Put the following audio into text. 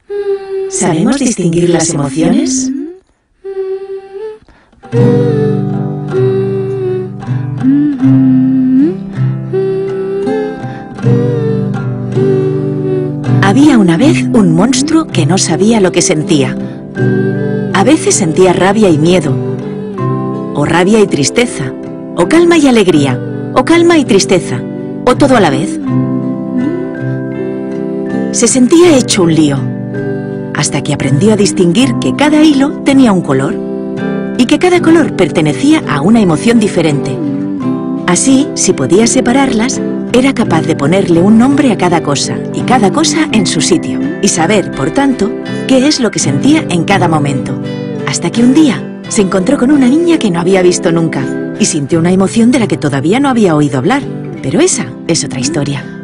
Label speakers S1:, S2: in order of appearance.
S1: ¿Sabemos distinguir las emociones? Había una vez un monstruo que no sabía lo que sentía. A veces sentía rabia y miedo, o rabia y tristeza, o calma y alegría, o calma y tristeza, o todo a la vez. Se sentía hecho un lío, hasta que aprendió a distinguir que cada hilo tenía un color, y que cada color pertenecía a una emoción diferente. Así, si podía separarlas, era capaz de ponerle un nombre a cada cosa, y cada cosa en su sitio, y saber, por tanto, qué es lo que sentía en cada momento. Hasta que un día se encontró con una niña que no había visto nunca, y sintió una emoción de la que todavía no había oído hablar. Pero esa es otra historia.